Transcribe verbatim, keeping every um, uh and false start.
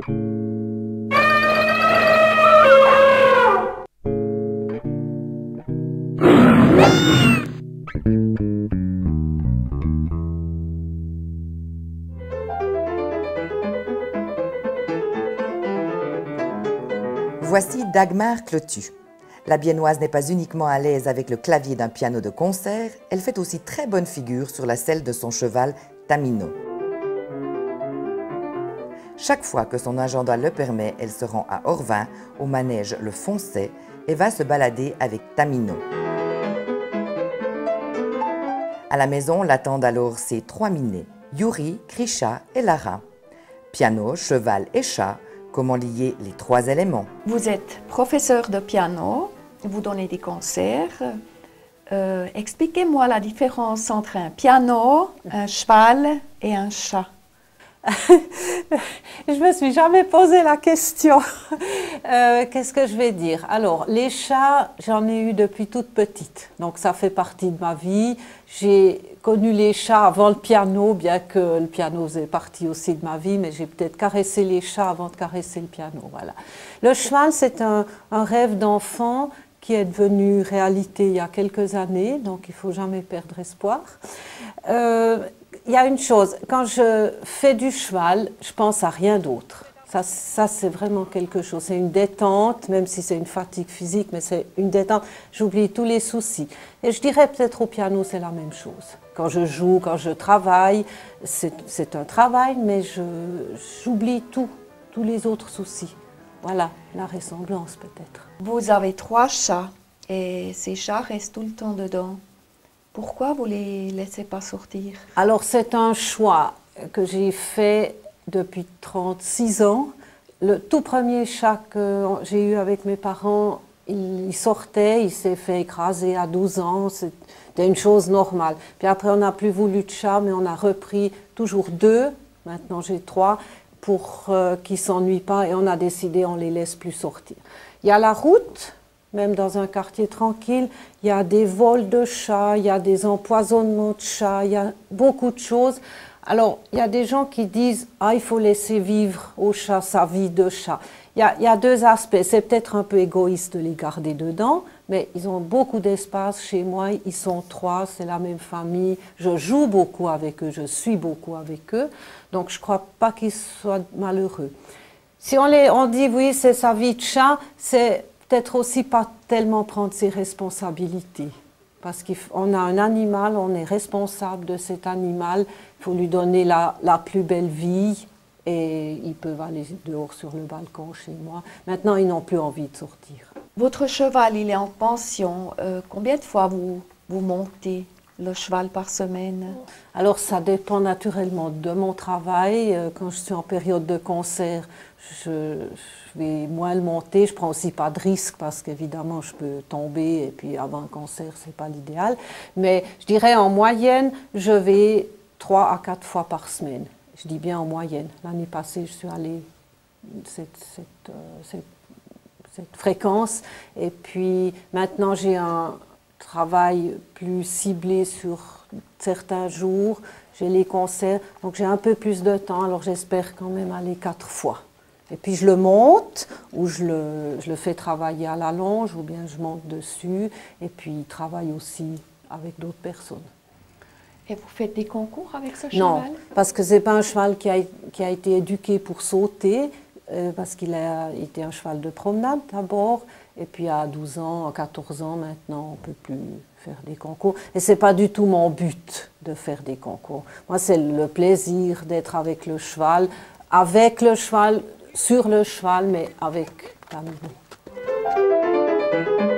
Voici Dagmar Clotu. La Biennoise n'est pas uniquement à l'aise avec le clavier d'un piano de concert, elle fait aussi très bonne figure sur la selle de son cheval Tamino. Chaque fois que son agenda le permet, elle se rend à Orvin, au manège Le Foncet, et va se balader avec Tamino. À la maison l'attendent alors ses trois minets, Yuri, Krisha et Lara. Piano, cheval et chat, comment lier les trois éléments? Vous êtes professeur de piano, vous donnez des concerts. Euh, Expliquez-moi la différence entre un piano, un cheval et un chat. Je me suis jamais posé la question. Euh, Qu'est-ce que je vais dire? Alors, les chats, j'en ai eu depuis toute petite. Donc, ça fait partie de ma vie. J'ai connu les chats avant le piano, bien que le piano faisait partie aussi de ma vie, mais j'ai peut-être caressé les chats avant de caresser le piano. Voilà. Le cheval, c'est un, un rêve d'enfant qui est devenu réalité il y a quelques années, donc il ne faut jamais perdre espoir. Euh, Il y a une chose, quand je fais du cheval, je pense à rien d'autre. Ça, ça c'est vraiment quelque chose. C'est une détente, même si c'est une fatigue physique, mais c'est une détente. J'oublie tous les soucis. Et je dirais peut-être au piano, c'est la même chose. Quand je joue, quand je travaille, c'est un travail, mais j'oublie tout, tous les autres soucis. Voilà, la ressemblance peut-être. Vous avez trois chats et ces chats restent tout le temps dedans. Pourquoi vous ne les laissez pas sortir? Alors, c'est un choix que j'ai fait depuis trente-six ans. Le tout premier chat que j'ai eu avec mes parents, il sortait, il s'est fait écraser à douze ans. C'était une chose normale. Puis après, on n'a plus voulu de chat, mais on a repris toujours deux. Maintenant, j'ai trois, pour euh, qu'ils ne s'ennuient pas. Et on a décidé, on ne les laisse plus sortir. Il y a la route. Même dans un quartier tranquille, il y a des vols de chats, il y a des empoisonnements de chats, il y a beaucoup de choses. Alors, il y a des gens qui disent « Ah, il faut laisser vivre au chat sa vie de chat ». Il y a, il y a deux aspects. C'est peut-être un peu égoïste de les garder dedans, mais ils ont beaucoup d'espace chez moi. Ils sont trois, c'est la même famille. Je joue beaucoup avec eux, je suis beaucoup avec eux. Donc, je ne crois pas qu'ils soient malheureux. Si on, les, on dit « Oui, c'est sa vie de chat », c'est peut-être aussi pas tellement prendre ses responsabilités. Parce qu'on a un animal, on est responsable de cet animal, il faut lui donner la, la plus belle vie et ils peuvent aller dehors sur le balcon chez moi. Maintenant, ils n'ont plus envie de sortir. Votre cheval, il est en pension. Euh, combien de fois vous, vous montez le cheval par semaine? Alors, ça dépend naturellement de mon travail. Quand je suis en période de concert, je, je vais moins le monter. Je prends aussi pas de risque parce qu'évidemment, je peux tomber et puis avant un concert, c'est pas l'idéal. Mais je dirais en moyenne, je vais trois à quatre fois par semaine. Je dis bien en moyenne. L'année passée, je suis allée cette, cette, euh, cette, cette fréquence. Et puis maintenant, j'ai un travail plus ciblé sur certains jours. J'ai les concerts, donc j'ai un peu plus de temps. Alors j'espère quand même aller quatre fois. Et puis je le monte, ou je le, je le fais travailler à la longe, ou bien je monte dessus, et puis il travaille aussi avec d'autres personnes. Et vous faites des concours avec ce cheval? Non, parce que ce n'est pas un cheval qui a, qui a été éduqué pour sauter, euh, parce qu'il a été un cheval de promenade d'abord, et puis à douze ans, à quatorze ans maintenant, on ne peut plus faire des concours. Et ce n'est pas du tout mon but de faire des concours. Moi, c'est le plaisir d'être avec le cheval, avec le cheval, sur le cheval, mais avec Tamino.